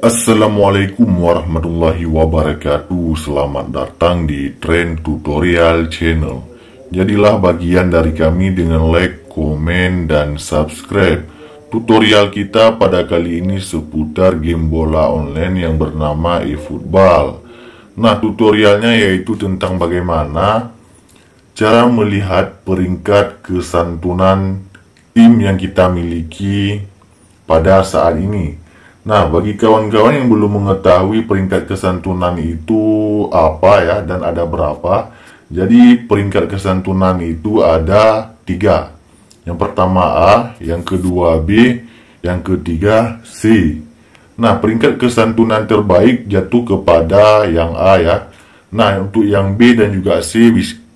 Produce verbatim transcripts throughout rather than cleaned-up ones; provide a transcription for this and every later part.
Assalamualaikum warahmatullahi wabarakatuh. Selamat datang di Trend Tutorial Channel. Jadilah bagian dari kami dengan like, komen, dan subscribe. Tutorial kita pada kali ini seputar game bola online yang bernama eFootball. Nah, tutorialnya yaitu tentang bagaimana cara melihat peringkat kesantunan tim yang kita miliki pada saat ini. Nah, bagi kawan-kawan yang belum mengetahui peringkat kesantunan itu apa ya, dan ada berapa. Jadi, peringkat kesantunan itu ada tiga. Yang pertama A, yang kedua B, yang ketiga C. Nah, peringkat kesantunan terbaik jatuh kepada yang A ya. Nah, untuk yang B dan juga C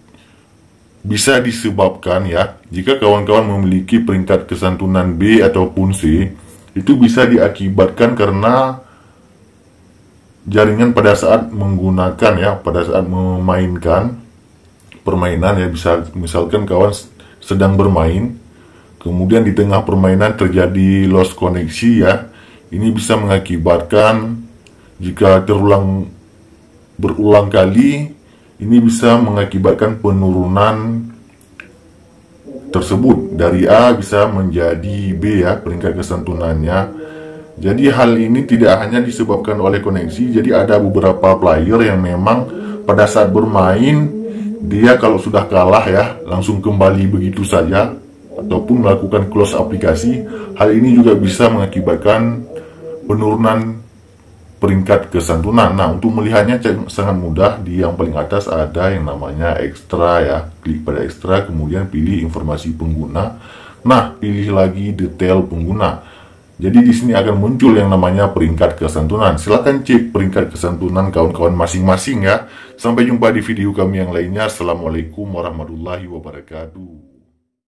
bisa disebabkan ya, jika kawan-kawan memiliki peringkat kesantunan B ataupun C, itu bisa diakibatkan karena jaringan pada saat menggunakan ya, pada saat memainkan permainan ya, bisa misalkan kawan sedang bermain, kemudian di tengah permainan terjadi loss koneksi ya. Ini bisa mengakibatkan, jika terulang berulang kali, ini bisa mengakibatkan penurunan tersebut dari A bisa menjadi B ya, peringkat kesantunannya. Jadi hal ini tidak hanya disebabkan oleh koneksi. Jadi ada beberapa player yang memang pada saat bermain, dia kalau sudah kalah ya langsung kembali begitu saja, ataupun melakukan close aplikasi. Hal ini juga bisa mengakibatkan penurunan peringkat kesantunan. Nah, untuk melihatnya sangat mudah. Di yang paling atas ada yang namanya ekstra ya. Klik pada ekstra, kemudian pilih informasi pengguna. Nah, pilih lagi detail pengguna. Jadi di sini akan muncul yang namanya peringkat kesantunan. Silahkan cek peringkat kesantunan kawan-kawan masing-masing ya. Sampai jumpa di video kami yang lainnya. Assalamualaikum warahmatullahi wabarakatuh.